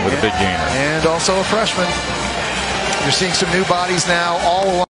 with a big gainer. And also a freshman. You're seeing some new bodies now all along.